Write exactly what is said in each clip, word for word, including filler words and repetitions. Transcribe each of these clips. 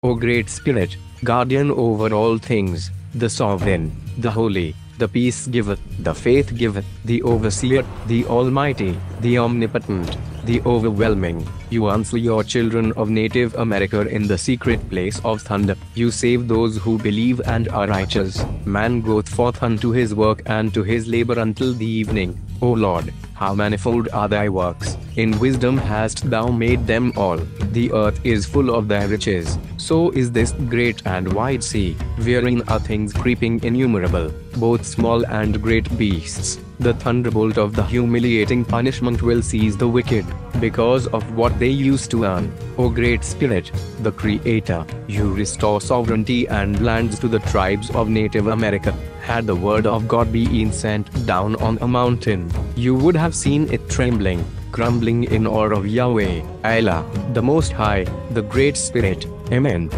O Great Spirit, guardian over all things, the sovereign, the holy, the peace giver, the faith giver, the overseer, the almighty, the omnipotent, the overwhelming, you answer your children of Native America in the secret place of thunder. You save those who believe and are righteous. Man goeth forth unto his work and to his labor until the evening. O Lord, how manifold are thy works! In wisdom hast thou made them all. The earth is full of thy riches. So is this great and wide sea, wherein are things creeping innumerable, both small and great beasts. The thunderbolt of the humiliating punishment will seize the wicked, because of what they used to earn. O Great Spirit, the Creator, you restore sovereignty and lands to the tribes of Native America. Had the word of God been sent down on a mountain, you would have seen it trembling, crumbling in awe of Yahweh, Allah, the Most High, the Great Spirit. Amen.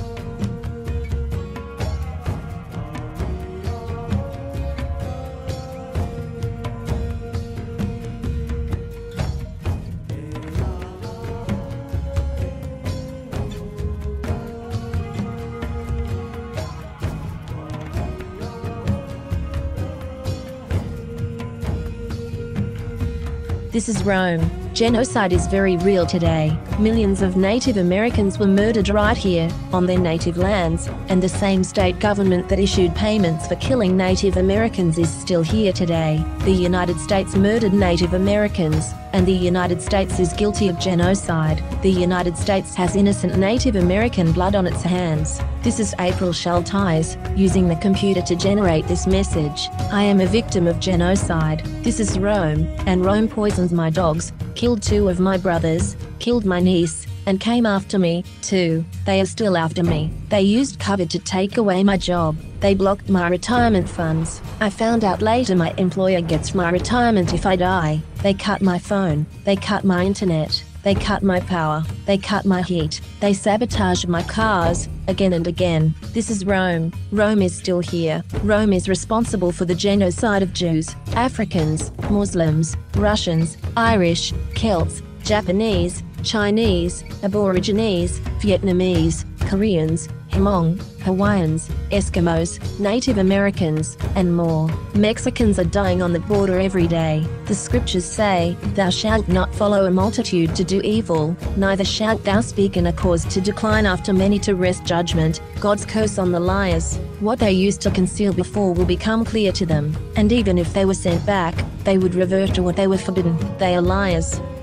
This is Rome. Genocide is very real today. Millions of Native Americans were murdered right here, on their native lands, and the same state government that issued payments for killing Native Americans is still here today. The United States murdered Native Americans, and the United States is guilty of genocide. The United States has innocent Native American blood on its hands. This is April Schultheis, using the computer to generate this message. I am a victim of genocide. This is Rome, and Rome poisons my dogs, killed two of my brothers, killed my niece, and came after me, too. They are still after me. They used COVID to take away my job. They blocked my retirement funds. I found out later my employer gets my retirement if I die. They cut my phone. They cut my internet. They cut my power. They cut my heat. They sabotage my cars, again and again. This is Rome. Rome is still here. Rome is responsible for the genocide of Jews, Africans, Muslims, Russians, Irish, Celts, Japanese, Chinese, Aborigines, Vietnamese, Koreans, Hmong, Hawaiians, Eskimos, Native Americans, and more. Mexicans are dying on the border every day. The scriptures say, "Thou shalt not follow a multitude to do evil, neither shalt thou speak in a cause to decline after many to wrest judgment." God's curse on the liars. What they used to conceal before will become clear to them, and even if they were sent back, they would revert to what they were forbidden. They are liars.